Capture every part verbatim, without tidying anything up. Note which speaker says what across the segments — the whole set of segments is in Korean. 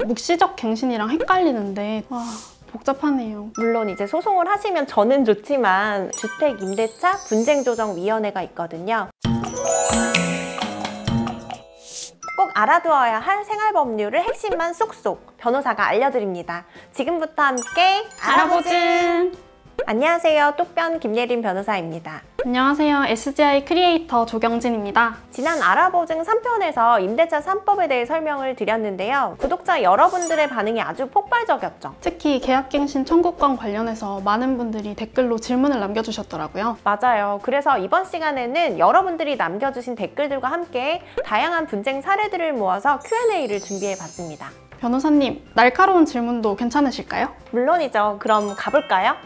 Speaker 1: 묵시적 갱신이랑 헷갈리는데 와, 복잡하네요.
Speaker 2: 물론 이제 소송을 하시면 저는 좋지만 주택임대차 분쟁조정위원회가 있거든요. 꼭 알아두어야 할 생활법률을 핵심만 쏙쏙 변호사가 알려드립니다. 지금부터 함께
Speaker 1: 알아보진!
Speaker 2: 안녕하세요. 똑변 김예린 변호사입니다.
Speaker 1: 안녕하세요. 에스지아이 크리에이터 조경진입니다.
Speaker 2: 지난 알아보증 삼 편에서 임대차 삼 법에 대해 설명을 드렸는데요. 구독자 여러분들의 반응이 아주 폭발적이었죠.
Speaker 1: 특히 계약갱신 청구권 관련해서 많은 분들이 댓글로 질문을 남겨주셨더라고요.
Speaker 2: 맞아요. 그래서 이번 시간에는 여러분들이 남겨주신 댓글들과 함께 다양한 분쟁 사례들을 모아서 큐 앤 에이를 준비해봤습니다.
Speaker 1: 변호사님, 날카로운 질문도 괜찮으실까요?
Speaker 2: 물론이죠. 그럼 가볼까요?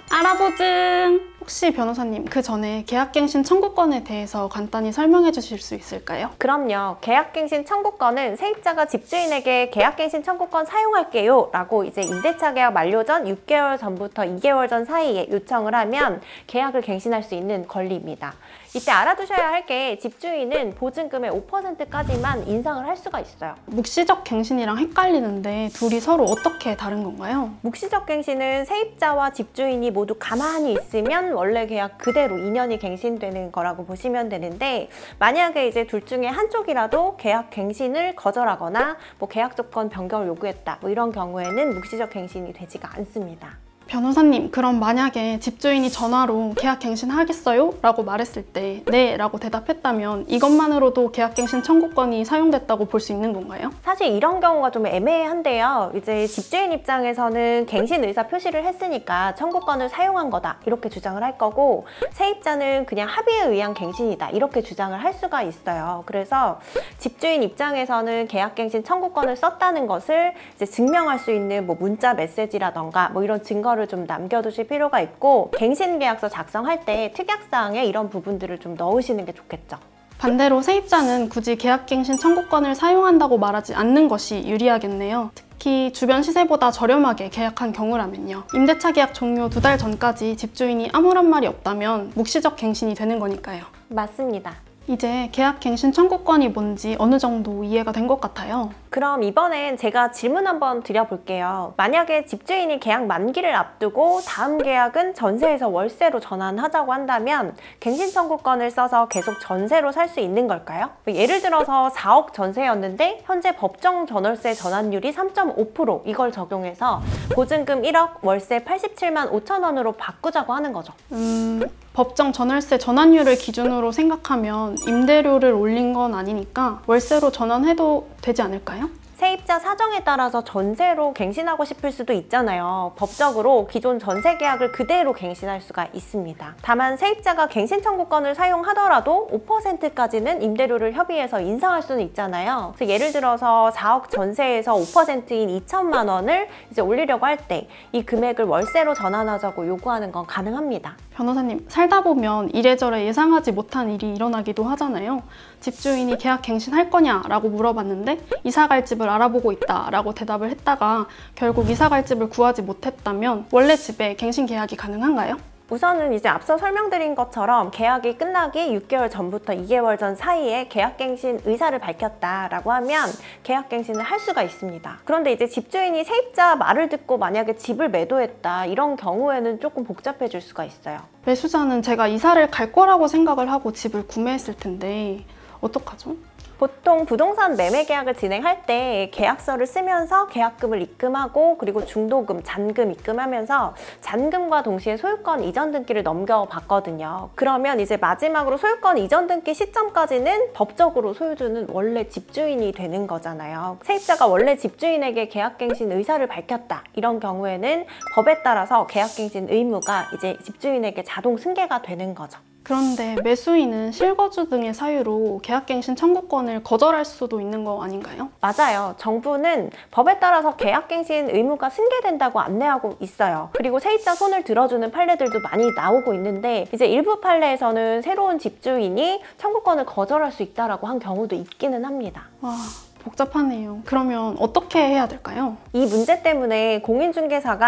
Speaker 1: 알아보증! 혹시 변호사님, 그 전에 계약갱신 청구권에 대해서 간단히 설명해 주실 수 있을까요?
Speaker 2: 그럼요. 계약갱신 청구권은 세입자가 집주인에게 계약갱신 청구권 사용할게요 라고 이제 임대차 계약 만료 전 육 개월 전부터 이 개월 전 사이에 요청을 하면 계약을 갱신할 수 있는 권리입니다. 이때 알아두셔야 할 게 집주인은 보증금의 오 퍼센트까지만 인상을 할 수가 있어요.
Speaker 1: 묵시적 갱신이랑 헷갈리는데 둘이 서로 어떻게 다른 건가요?
Speaker 2: 묵시적 갱신은 세입자와 집주인이 모두 가만히 있으면 원래 계약 그대로 이 년이 갱신되는 거라고 보시면 되는데, 만약에 이제 둘 중에 한쪽이라도 계약 갱신을 거절하거나 뭐 계약 조건 변경을 요구했다, 뭐 이런 경우에는 묵시적 갱신이 되지가 않습니다.
Speaker 1: 변호사님, 그럼 만약에 집주인이 전화로 계약갱신 하겠어요? 라고 말했을 때 네 라고 대답했다면 이것만으로도 계약갱신 청구권이 사용됐다고 볼 수 있는 건가요?
Speaker 2: 사실 이런 경우가 좀 애매한데요. 이제 집주인 입장에서는 갱신 의사 표시를 했으니까 청구권을 사용한 거다 이렇게 주장을 할 거고, 세입자는 그냥 합의에 의한 갱신이다 이렇게 주장을 할 수가 있어요. 그래서 집주인 입장에서는 계약갱신 청구권을 썼다는 것을 이제 증명할 수 있는 뭐 문자 메시지라던가 뭐 이런 증거를 좀 남겨두실 필요가 있고, 갱신계약서 작성할 때 특약사항에 이런 부분들을 좀 넣으시는 게 좋겠죠.
Speaker 1: 반대로 세입자는 굳이 계약갱신 청구권을 사용한다고 말하지 않는 것이 유리하겠네요. 특히 주변 시세보다 저렴하게 계약한 경우라면요. 임대차 계약 종료 두 달 전까지 집주인이 아무런 말이 없다면 묵시적 갱신이 되는 거니까요.
Speaker 2: 맞습니다.
Speaker 1: 이제 계약갱신 청구권이 뭔지 어느 정도 이해가 된 것 같아요.
Speaker 2: 그럼 이번엔 제가 질문 한번 드려볼게요. 만약에 집주인이 계약 만기를 앞두고 다음 계약은 전세에서 월세로 전환하자고 한다면 갱신 청구권을 써서 계속 전세로 살 수 있는 걸까요? 예를 들어서 사억 전세였는데 현재 법정 전월세 전환율이 삼 점 오 퍼센트, 이걸 적용해서 보증금 일억, 월세 팔십칠만 오천 원으로 바꾸자고 하는 거죠.
Speaker 1: 음... 법정 전월세 전환율을 기준으로 생각하면 임대료를 올린 건 아니니까 월세로 전환해도 되지 않을까요?
Speaker 2: 세입자 사정에 따라서 전세로 갱신하고 싶을 수도 있잖아요. 법적으로 기존 전세 계약을 그대로 갱신할 수가 있습니다. 다만 세입자가 갱신 청구권을 사용하더라도 오 퍼센트까지는 임대료를 협의해서 인상할 수는 있잖아요. 그래서 예를 들어서 사억 전세에서 오 퍼센트인 이천만 원을 이제 올리려고 할 때 이 금액을 월세로 전환하자고 요구하는 건 가능합니다.
Speaker 1: 변호사님, 살다 보면 이래저래 예상하지 못한 일이 일어나기도 하잖아요. 집주인이 계약 갱신할 거냐? 라고 물어봤는데 이사 갈 집을 알아보고 있다 라고 대답을 했다가 결국 이사 갈 집을 구하지 못했다면 원래 집에 갱신 계약이 가능한가요?
Speaker 2: 우선은 이제 앞서 설명드린 것처럼 계약이 끝나기 육 개월 전부터 이 개월 전 사이에 계약갱신 의사를 밝혔다라고 하면 계약갱신을 할 수가 있습니다. 그런데 이제 집주인이 세입자 말을 듣고 만약에 집을 매도했다, 이런 경우에는 조금 복잡해질 수가 있어요.
Speaker 1: 매수자는 제가 이사를 갈 거라고 생각을 하고 집을 구매했을 텐데 어떡하죠?
Speaker 2: 보통 부동산 매매 계약을 진행할 때 계약서를 쓰면서 계약금을 입금하고 그리고 중도금, 잔금 입금하면서 잔금과 동시에 소유권 이전 등기를 넘겨받거든요. 그러면 이제 마지막으로 소유권 이전 등기 시점까지는 법적으로 소유주는 원래 집주인이 되는 거잖아요. 세입자가 원래 집주인에게 계약갱신 의사를 밝혔다, 이런 경우에는 법에 따라서 계약갱신 의무가 이제 집주인에게 자동 승계가 되는 거죠.
Speaker 1: 그런데 매수인은 실거주 등의 사유로 계약갱신 청구권을 거절할 수도 있는 거 아닌가요?
Speaker 2: 맞아요. 정부는 법에 따라서 계약갱신 의무가 승계된다고 안내하고 있어요. 그리고 세입자 손을 들어주는 판례들도 많이 나오고 있는데, 이제 일부 판례에서는 새로운 집주인이 청구권을 거절할 수 있다라고 한 경우도 있기는 합니다.
Speaker 1: 와... 복잡하네요. 그러면 어떻게 해야 될까요?
Speaker 2: 이 문제 때문에 공인중개사가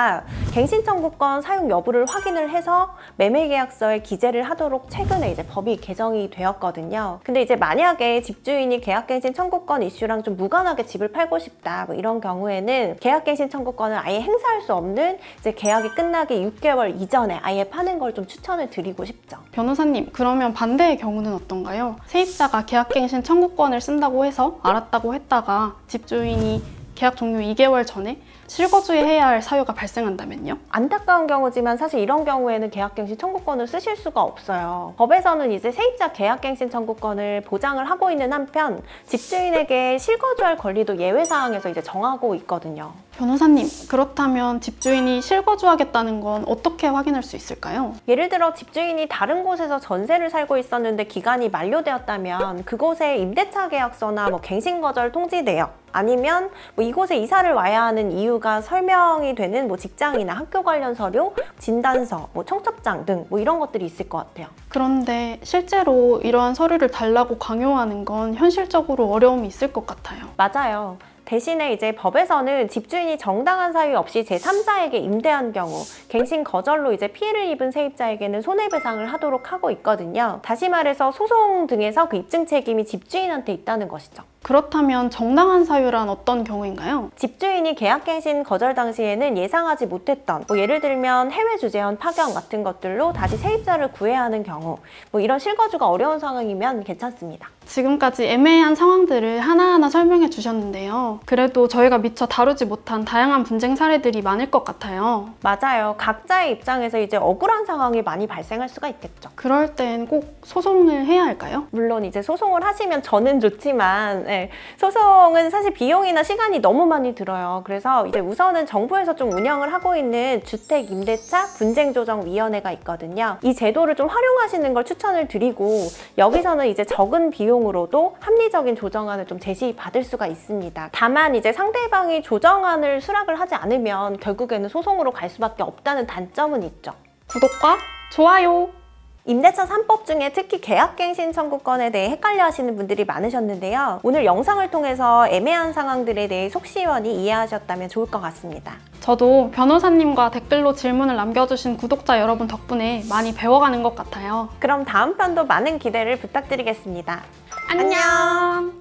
Speaker 2: 갱신 청구권 사용 여부를 확인을 해서 매매계약서에 기재를 하도록 최근에 이제 법이 개정이 되었거든요. 근데 이제 만약에 집주인이 계약갱신 청구권 이슈랑 좀 무관하게 집을 팔고 싶다 뭐 이런 경우에는 계약갱신 청구권을 아예 행사할 수 없는 이제 계약이 끝나기 육 개월 이전에 아예 파는 걸 좀 추천을 드리고 싶죠.
Speaker 1: 변호사님, 그러면 반대의 경우는 어떤가요? 세입자가 계약갱신 청구권을 쓴다고 해서 알았다고 했다가 집주인이 계약 종료 이 개월 전에 실거주해야 할 사유가 발생한다면요?
Speaker 2: 안타까운 경우지만 사실 이런 경우에는 계약갱신 청구권을 쓰실 수가 없어요. 법에서는 이제 세입자 계약갱신 청구권을 보장을 하고 있는 한편 집주인에게 실거주할 권리도 예외사항에서 이제 정하고 있거든요.
Speaker 1: 변호사님, 그렇다면 집주인이 실거주하겠다는 건 어떻게 확인할 수 있을까요?
Speaker 2: 예를 들어 집주인이 다른 곳에서 전세를 살고 있었는데 기간이 만료되었다면 그곳에 임대차 계약서나 뭐 갱신거절 통지 내역 아니면 뭐 이곳에 이사를 와야 하는 이유가 설명이 되는 뭐 직장이나 학교 관련 서류, 진단서, 뭐 청첩장 등 뭐 이런 것들이 있을 것 같아요.
Speaker 1: 그런데 실제로 이러한 서류를 달라고 강요하는 건 현실적으로 어려움이 있을 것 같아요.
Speaker 2: 맞아요. 대신에 이제 법에서는 집주인이 정당한 사유 없이 제삼자에게 임대한 경우 갱신 거절로 이제 피해를 입은 세입자에게는 손해배상을 하도록 하고 있거든요. 다시 말해서 소송 등에서 그 입증 책임이 집주인한테 있다는 것이죠.
Speaker 1: 그렇다면 정당한 사유란 어떤 경우인가요?
Speaker 2: 집주인이 계약갱신 거절 당시에는 예상하지 못했던 뭐 예를 들면 해외 주재원 파견 같은 것들로 다시 세입자를 구해야 하는 경우 뭐 이런 실거주가 어려운 상황이면 괜찮습니다.
Speaker 1: 지금까지 애매한 상황들을 하나하나 설명해 주셨는데요. 그래도 저희가 미처 다루지 못한 다양한 분쟁 사례들이 많을 것 같아요.
Speaker 2: 맞아요. 각자의 입장에서 이제 억울한 상황이 많이 발생할 수가 있겠죠.
Speaker 1: 그럴 땐 꼭 소송을 해야 할까요?
Speaker 2: 물론 이제 소송을 하시면 저는 좋지만 네, 소송은 사실 비용이나 시간이 너무 많이 들어요. 그래서 이제 우선은 정부에서 좀 운영을 하고 있는 주택임대차 분쟁조정위원회가 있거든요. 이 제도를 좀 활용하시는 걸 추천을 드리고 여기서는 이제 적은 비용으로도 합리적인 조정안을 좀 제시받을 수가 있습니다. 다만 이제 상대방이 조정안을 수락을 하지 않으면 결국에는 소송으로 갈 수밖에 없다는 단점은 있죠.
Speaker 1: 구독과 좋아요!
Speaker 2: 임대차 삼 법 중에 특히 계약갱신 청구권에 대해 헷갈려 하시는 분들이 많으셨는데요. 오늘 영상을 통해서 애매한 상황들에 대해 속 시원히 이해하셨다면 좋을 것 같습니다.
Speaker 1: 저도 변호사님과 댓글로 질문을 남겨주신 구독자 여러분 덕분에 많이 배워가는 것 같아요.
Speaker 2: 그럼 다음 편도 많은 기대를 부탁드리겠습니다.
Speaker 1: 안녕!